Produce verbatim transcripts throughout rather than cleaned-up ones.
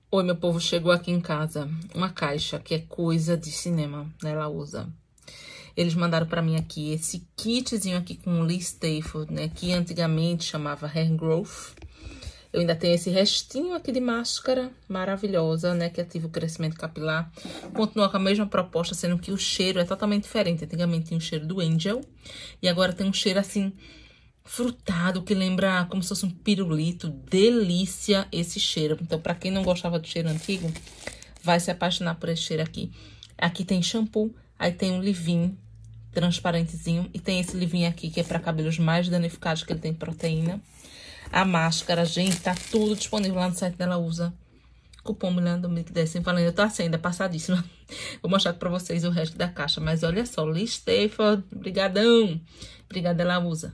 Oi, meu povo, chegou aqui em casa uma caixa que é coisa de cinema, né? Ela usa. Eles mandaram pra mim aqui esse kitzinho aqui com Lee Stafford, né? Que antigamente chamava Hair Growth. Eu ainda tenho esse restinho aqui de máscara maravilhosa, né? Que ativa o crescimento capilar. Continua com a mesma proposta, sendo que o cheiro é totalmente diferente. Antigamente tinha o cheiro do Angel e agora tem um cheiro assim frutado, que lembra como se fosse um pirulito. Delícia esse cheiro. Então, pra quem não gostava do cheiro antigo, vai se apaixonar por esse cheiro aqui. Aqui tem shampoo, aí tem um leave-in transparentezinho. E tem esse leave-in aqui, que é pra cabelos mais danificados, que ele tem proteína. A máscara, gente, tá tudo disponível lá no site dela. Usa cupom Milena Dominique dez, sem falando, eu tô assim, ainda passadíssima. Vou mostrar pra vocês o resto da caixa. Mas olha só, Lee Stafford, brigadão. Obrigada, ela usa.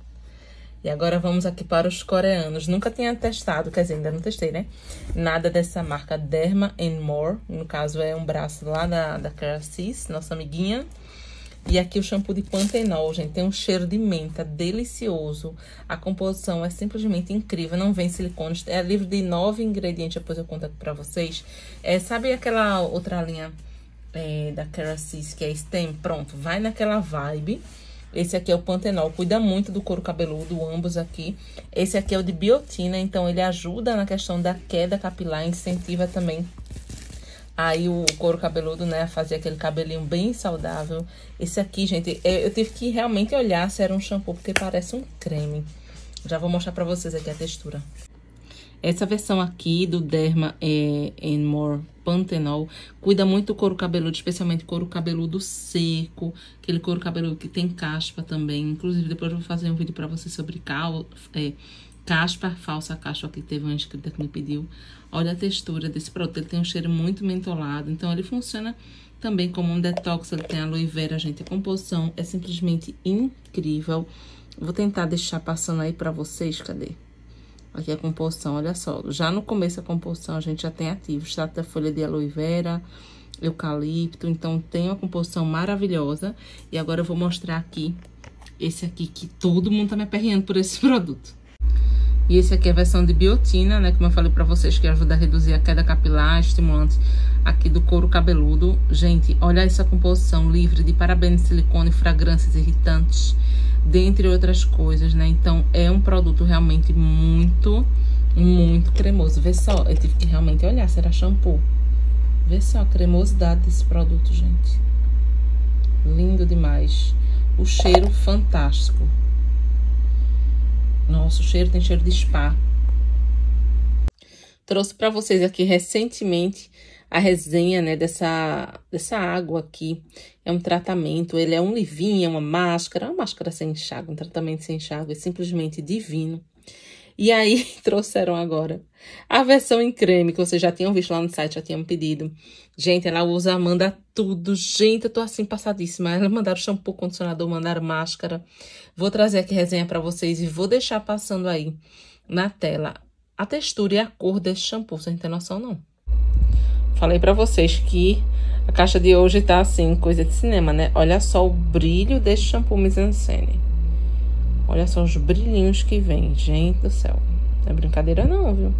E agora vamos aqui para os coreanos. Nunca tinha testado, quer dizer, ainda não testei, né? Nada dessa marca Derma and More. No caso, é um braço lá da, da Kerasis, nossa amiguinha. E aqui o shampoo de Pantenol, gente. Tem um cheiro de menta delicioso. A composição é simplesmente incrível. Não vem silicones. É livre de nove ingredientes, depois eu conto aqui pra vocês. É, sabe aquela outra linha é, da Kerasis, que é Stem? Pronto, vai naquela vibe. Esse aqui é o Pantenol, cuida muito do couro cabeludo, ambos aqui. Esse aqui é o de biotina, então ele ajuda na questão da queda capilar, incentiva também aí o couro cabeludo, né, a fazer aquele cabelinho bem saudável. Esse aqui, gente, eu tive que realmente olhar se era um shampoo, porque parece um creme. Já vou mostrar pra vocês aqui a textura. Essa versão aqui do Derma é, and More Pantenol cuida muito do couro cabeludo, especialmente couro cabeludo seco, aquele couro cabeludo que tem caspa também. Inclusive, depois eu vou fazer um vídeo pra vocês sobre cal, é, caspa, falsa caspa, que teve uma inscrita que me pediu. Olha a textura desse produto, ele tem um cheiro muito mentolado, então ele funciona também como um detox. Ele tem aloe vera, gente, a composição é simplesmente incrível. Vou tentar deixar passando aí pra vocês, cadê? Aqui a composição, olha só. Já no começo da composição, a gente já tem ativo extrato da folha de aloe vera, eucalipto. Então, tem uma composição maravilhosa. E agora eu vou mostrar aqui esse aqui, que todo mundo tá me aperreando por esse produto. E esse aqui é a versão de biotina, né? Como eu falei pra vocês, que ajuda a reduzir a queda capilar, estimulante aqui do couro cabeludo. Gente, olha essa composição livre de parabenos, silicone, fragrâncias irritantes, dentre outras coisas, né? Então, é um produto realmente muito, muito cremoso. Vê só, eu tive que realmente olhar se era shampoo. Vê só a cremosidade desse produto, gente. Lindo demais. O cheiro fantástico. Nossa, o cheiro tem cheiro de spa. Trouxe pra vocês aqui recentemente a resenha, né, dessa, dessa água aqui. É um tratamento, ele é um leave-in, é uma máscara, uma máscara sem enxágue, um tratamento sem enxágue, é simplesmente divino. E aí, trouxeram agora a versão em creme, que vocês já tinham visto lá no site, já tinham pedido. Gente, ela usa, manda tudo. Gente, eu tô assim passadíssima. Ela mandaram shampoo, condicionador, mandaram máscara. Vou trazer aqui resenha pra vocês e vou deixar passando aí na tela a textura e a cor desse shampoo, vocês não tem noção, não. Falei pra vocês que a caixa de hoje tá assim, coisa de cinema, né? Olha só o brilho desse shampoo Mise-en-Scène. Olha só os brilhinhos que vem, gente do céu. Não é brincadeira não, viu?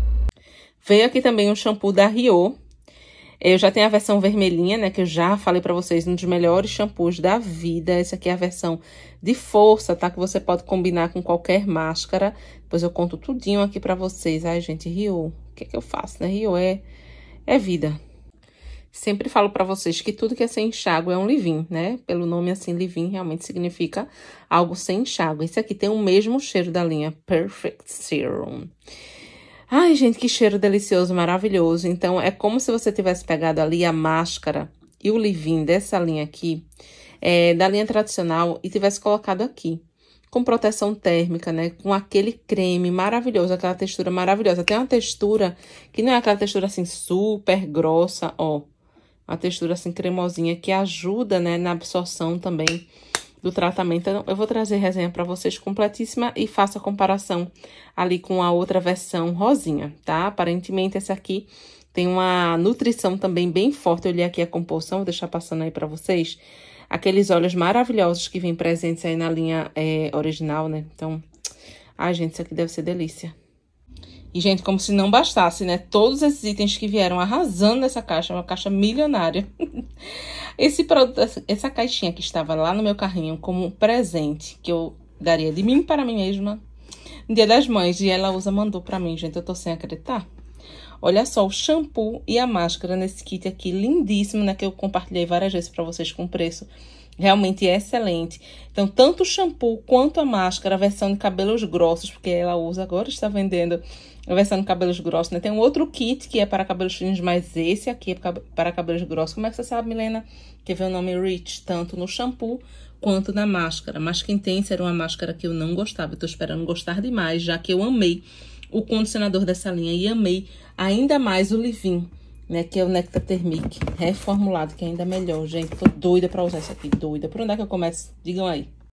Veio aqui também um shampoo da Rio. Eu já tenho a versão vermelhinha, né? Que eu já falei pra vocês, um dos melhores shampoos da vida. Essa aqui é a versão de força, tá? Que você pode combinar com qualquer máscara. Depois eu conto tudinho aqui pra vocês. Ai, gente, Rio, o que é que eu faço, né? Rio é, é vida. Sempre falo pra vocês que tudo que é sem enxágue é um leave-in, né? Pelo nome assim, leave-in realmente significa algo sem enxágue. Esse aqui tem o mesmo cheiro da linha Perfect Serum. Ai, gente, que cheiro delicioso, maravilhoso. Então, é como se você tivesse pegado ali a máscara e o leave-in dessa linha aqui, é, da linha tradicional, e tivesse colocado aqui, com proteção térmica, né? Com aquele creme maravilhoso, aquela textura maravilhosa. Tem uma textura que não é aquela textura assim super grossa, ó. Uma textura assim cremosinha que ajuda, né, na absorção também do tratamento. Então, eu vou trazer resenha pra vocês completíssima e faço a comparação ali com a outra versão rosinha, tá? Aparentemente, essa aqui tem uma nutrição também bem forte. Eu olhei aqui a composição, vou deixar passando aí pra vocês. Aqueles óleos maravilhosos que vêm presentes aí na linha é, original, né? Então, ai, gente, isso aqui deve ser delícia. E, gente, como se não bastasse, né? Todos esses itens que vieram arrasando nessa caixa, uma caixa milionária. Esse produto, essa caixinha que estava lá no meu carrinho como presente, que eu daria de mim para mim mesma, no Dia das Mães, e ela usa, mandou pra mim, gente, eu tô sem acreditar. Olha só, o shampoo e a máscara nesse kit aqui, lindíssimo, né? Que eu compartilhei várias vezes pra vocês com preço. Realmente é excelente. Então, tanto o shampoo quanto a máscara, a versão de cabelos grossos, porque ela usa agora, está vendendo a versão de cabelos grossos, né? Tem um outro kit que é para cabelos finos, mas esse aqui é para cabelos grossos. Como é que você sabe, Milena? Que vê o nome Rich, tanto no shampoo quanto na máscara. Mas quem tem era uma máscara que eu não gostava. Eu tô esperando gostar demais, já que eu amei o condicionador dessa linha e amei ainda mais o leave-in, né, que é o Nectar Thermic reformulado, que é ainda melhor, gente. Tô doida pra usar isso aqui, doida. Por onde é que eu começo? Digam aí.